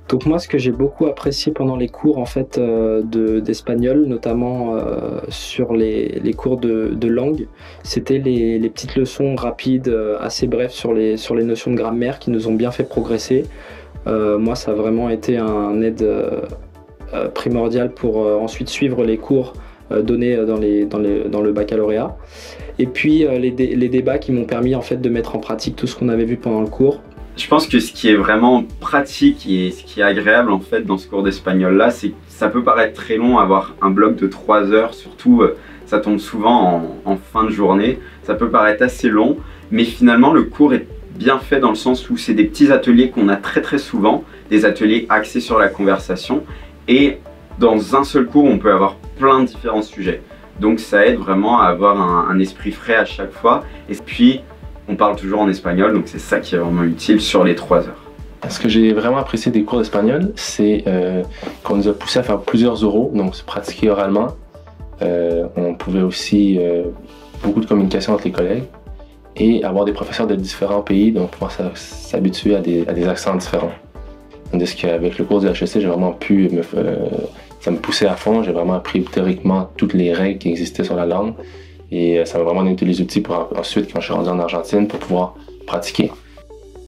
Donc moi, ce que j'ai beaucoup apprécié pendant les cours en fait d'espagnol, notamment sur les cours de langue, c'était les petites leçons rapides, assez brèves sur les notions de grammaire qui nous ont bien fait progresser. Moi, ça a vraiment été un aide primordial pour ensuite suivre les cours donnés dans le baccalauréat. Et puis les débats qui m'ont permis en fait de mettre en pratique tout ce qu'on avait vu pendant le cours. Je pense que ce qui est vraiment pratique et ce qui est agréable en fait dans ce cours d'espagnol là, c'est que ça peut paraître très long, avoir un bloc de 3 heures, surtout ça tombe souvent en fin de journée, ça peut paraître assez long, mais finalement le cours est bien fait dans le sens où c'est des petits ateliers qu'on a très souvent, des ateliers axés sur la conversation, et dans un seul cours on peut avoir plein de différents sujets. Donc ça aide vraiment à avoir un esprit frais à chaque fois, et puis on parle toujours en espagnol, donc c'est ça qui est vraiment utile sur les 3 heures. Ce que j'ai vraiment apprécié des cours d'espagnol, c'est qu'on nous a poussé à faire plusieurs oraux, donc se pratiquer oralement. On pouvait aussi beaucoup de communication entre les collègues et avoir des professeurs de différents pays, donc pouvoir s'habituer à des accents différents. Tandis qu'avec le cours du HEC, j'ai vraiment pu ça me poussait à fond, j'ai vraiment appris théoriquement toutes les règles qui existaient sur la langue. Et ça m'a vraiment donné tous les outils pour ensuite, quand je suis rendu en Argentine, pour pouvoir pratiquer.